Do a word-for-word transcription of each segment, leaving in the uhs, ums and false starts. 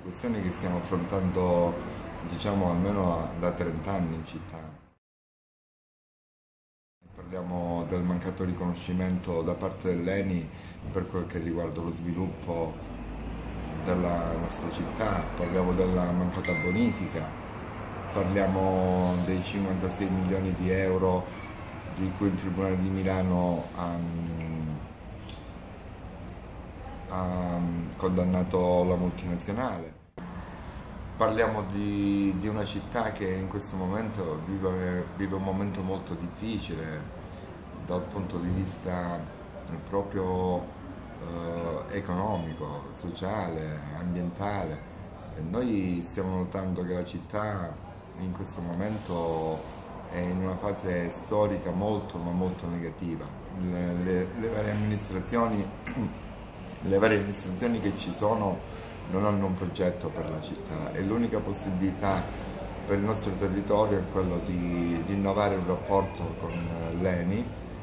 questioni che stiamo affrontando, diciamo, almeno da trenta anni in città. Parliamo del mancato riconoscimento da parte dell'Eni per quel che riguarda lo sviluppo della nostra città, parliamo della mancata bonifica, parliamo dei cinquantasei milioni di euro di cui il Tribunale di Milano ha, ha condannato la multinazionale. Parliamo di, di una città che in questo momento vive, vive un momento molto difficile dal punto di vista proprio eh, economico, sociale, ambientale. E noi stiamo notando che la città in questo momento è in una fase storica molto ma molto negativa. Le, le, le varie amministrazioni, le varie amministrazioni che ci sono non hanno un progetto per la città e l'unica possibilità per il nostro territorio è quello di rinnovare un rapporto con l'Eni,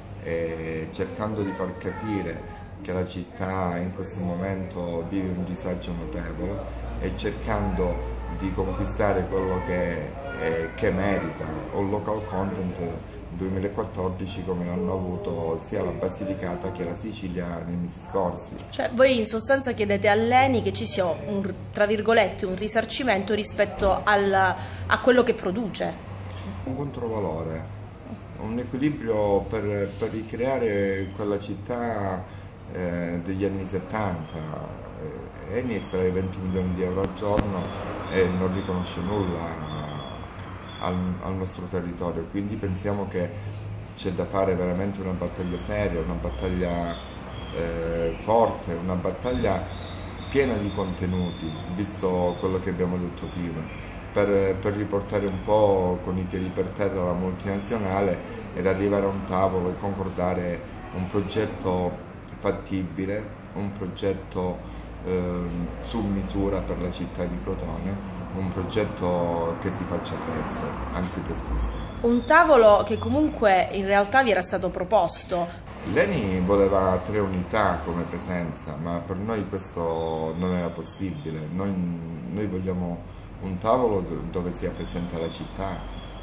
e cercando di far capire che la città in questo momento vive un disagio notevole e cercando di conquistare quello che, è, che merita, un local content duemilaquattordici come l'hanno avuto sia la Basilicata che la Sicilia nei mesi scorsi. Cioè voi in sostanza chiedete all'Eni che ci sia un, tra virgolette, un risarcimento rispetto al, a quello che produce. Un controvalore, un equilibrio per, per ricreare quella città eh, degli anni settanta. Eh, Eni estrae venti milioni di euro al giorno e non riconosce nulla al, al nostro territorio, quindi pensiamo che c'è da fare veramente una battaglia seria, una battaglia eh, forte, una battaglia piena di contenuti, visto quello che abbiamo detto prima, per, per riportare un po' con i piedi per terra la multinazionale ed arrivare a un tavolo e concordare un progetto fattibile, un progetto eh, su misura per la città di Crotone, un progetto che si faccia presto, anzi prestissimo. Un tavolo che comunque in realtà vi era stato proposto. L'Eni voleva tre unità come presenza, ma per noi questo non era possibile. Noi, noi vogliamo un tavolo dove sia presente la città,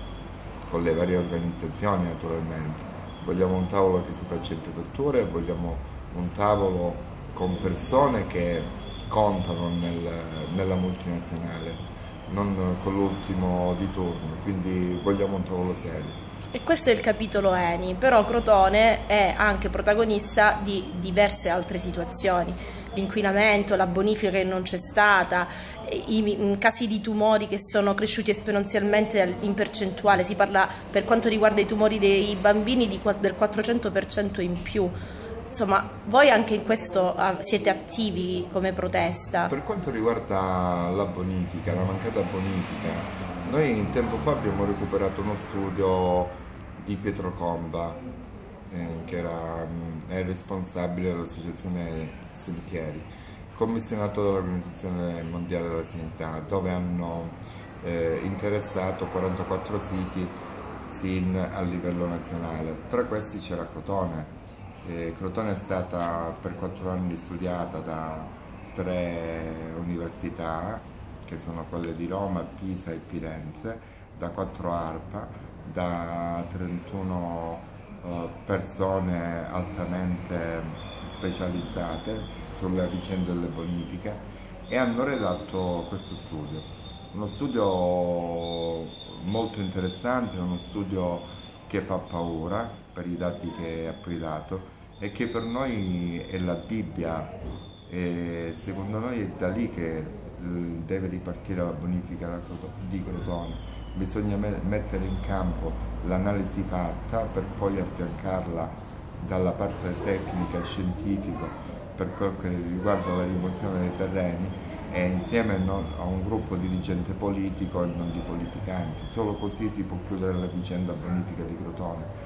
con le varie organizzazioni naturalmente. Vogliamo un tavolo che si faccia in prefettura e vogliamo un tavolo con persone che contano nel, nella multinazionale, non con l'ultimo di turno, quindi vogliamo un tavolo serio. E questo è il capitolo Eni, però Crotone è anche protagonista di diverse altre situazioni. L'inquinamento, la bonifica che non c'è stata, i casi di tumori che sono cresciuti esponenzialmente in percentuale, si parla per quanto riguarda i tumori dei bambini di, del quattrocento per cento in più. Insomma, voi anche in questo siete attivi come protesta? Per quanto riguarda la bonifica, la mancata bonifica, noi tempo fa abbiamo recuperato uno studio di Pietro Comba, eh, che era è responsabile dell'associazione Sentieri, commissionato dall'Organizzazione Mondiale della Sanità, dove hanno eh, interessato quarantaquattro siti S I N a livello nazionale. Tra questi c'era Crotone. Eh, Crotone è stata per quattro anni studiata da tre università, che sono quelle di Roma, Pisa e Firenze, da quattro ARPA, da trentuno eh, persone altamente specializzate sulle vicende delle bonifiche, e hanno redatto questo studio. Uno studio molto interessante, uno studio che fa paura per i dati che ha poi dato e che per noi è la Bibbia, e secondo noi è da lì che deve ripartire la bonifica di Crotone. Bisogna mettere in campo l'analisi fatta per poi affiancarla dalla parte tecnica e scientifica per quel che riguarda la rimozione dei terreni, e insieme a un gruppo dirigente politico e non di politicanti. Solo così si può chiudere la vicenda bonifica di Crotone.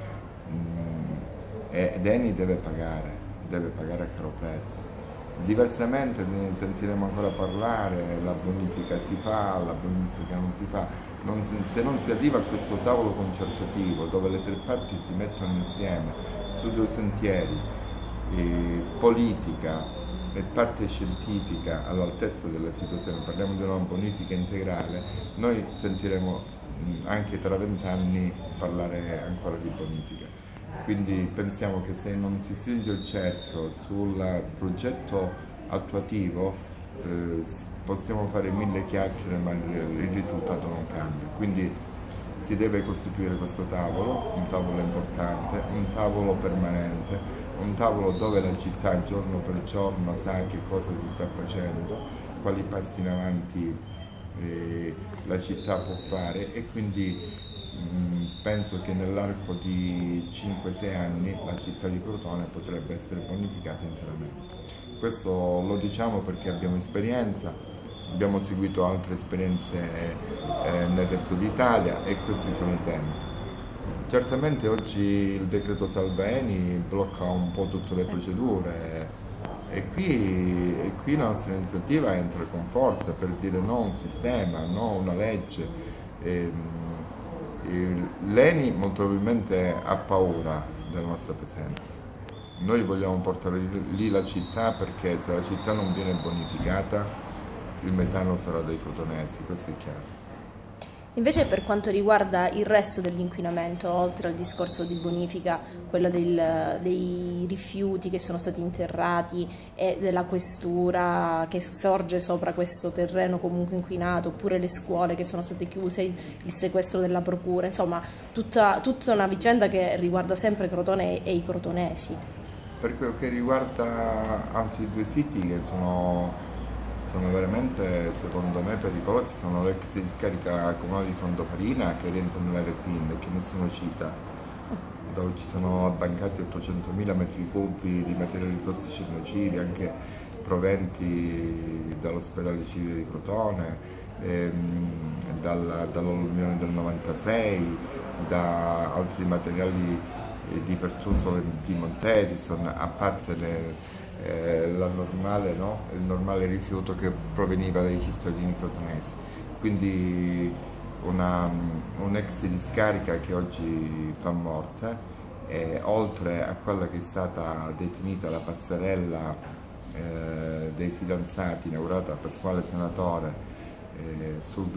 Ed Eni deve pagare, deve pagare a caro prezzo. Diversamente ne sentiremo ancora parlare, la bonifica si fa, la bonifica non si fa. Non si, se non si arriva a questo tavolo concertativo dove le tre parti si mettono insieme, studio Sentieri, eh, politica, parte scientifica all'altezza della situazione, parliamo di una bonifica integrale, noi sentiremo anche tra vent'anni parlare ancora di bonifica. Quindi pensiamo che se non si stringe il cerchio sul progetto attuativo eh, possiamo fare mille chiacchiere ma il risultato non cambia. Quindi si deve costituire questo tavolo, un tavolo importante, un tavolo permanente, un tavolo dove la città giorno per giorno sa che cosa si sta facendo, quali passi in avanti eh, la città può fare, e quindi mh, penso che nell'arco di cinque sei anni la città di Crotone potrebbe essere bonificata interamente. Questo lo diciamo perché abbiamo esperienza, abbiamo seguito altre esperienze eh, nel resto d'Italia e questi sono i tempi. Certamente oggi il decreto Salva Eni blocca un po' tutte le procedure e qui, e qui la nostra iniziativa entra con forza per dire no a un sistema, no a una legge. L'Eni molto probabilmente ha paura della nostra presenza. Noi vogliamo portare lì la città perché se la città non viene bonificata il metano sarà dei crotonesi, questo è chiaro. Invece per quanto riguarda il resto dell'inquinamento, oltre al discorso di bonifica, quello del, dei rifiuti che sono stati interrati e della questura che sorge sopra questo terreno comunque inquinato, oppure le scuole che sono state chiuse, il sequestro della procura, insomma tutta, tutta una vicenda che riguarda sempre Crotone e i crotonesi. Per quello che riguarda altri due siti che sono... sono veramente, secondo me, pericolosi, sono l'ex discarica comunale di Fondofarina che rientra nell'area S I N e che nessuno cita, dove ci sono abbancati ottocentomila metri cubi di materiali tossici e nocivi, anche proventi dall'ospedale civile di Crotone, ehm, dal, dall'alluvione del novantasei, da altri materiali eh, di Pertuso e di Montedison, a parte le, Eh, la normale, no? il normale rifiuto che proveniva dai cittadini crotonesi. Quindi una, un'ex discarica che oggi fa morte, eh, oltre a quella che è stata definita la passerella eh, dei fidanzati inaugurata da Pasquale Senatore eh,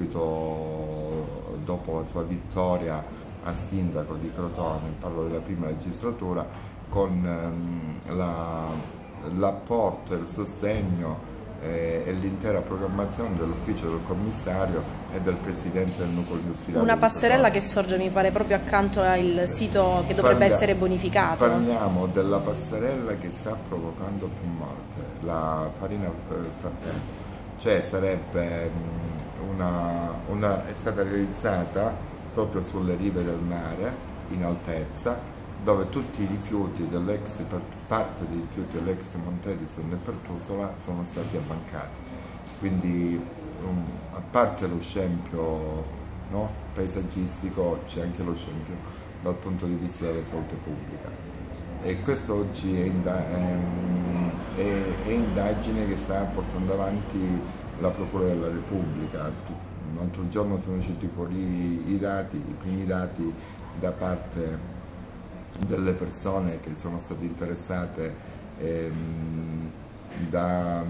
subito dopo la sua vittoria a sindaco di Crotone, parlo della prima legislatura, con ehm, la l'apporto e il sostegno eh, e l'intera programmazione dell'ufficio del commissario e del presidente del nucleo industriale. Una passerella che sorge, mi pare, proprio accanto al sito che dovrebbe Parlia, essere bonificato. Parliamo della passerella che sta provocando più morte, la farina frappente. Cioè sarebbe una, una, è stata realizzata proprio sulle rive del mare, in altezza, dove tutti i rifiuti dell'ex, parte dei rifiuti dell'ex Montedison e Pertusola sono stati abbancati. Quindi um, a parte lo scempio, no, paesaggistico, c'è anche lo scempio dal punto di vista della salute pubblica. E questo oggi è, inda è, è, è indagine che sta portando avanti la Procura della Repubblica. L'altro giorno sono usciti fuori i dati, i primi dati da parte delle persone che sono state interessate ehm, da,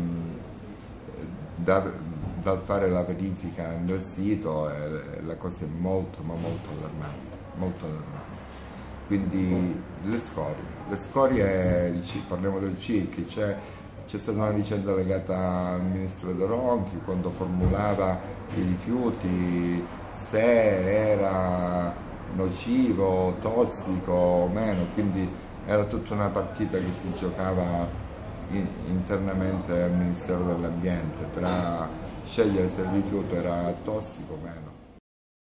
da, dal fare la verifica nel sito, e la cosa è molto ma molto allarmante, molto allarmante. Quindi le scorie, le scorie, parliamo del C I C, c'è c'è stata una vicenda legata al ministro De Ronchi quando formulava i rifiuti, se era nocivo, tossico o meno, quindi era tutta una partita che si giocava in, internamente al Ministero dell'Ambiente tra scegliere se il rifiuto era tossico o meno.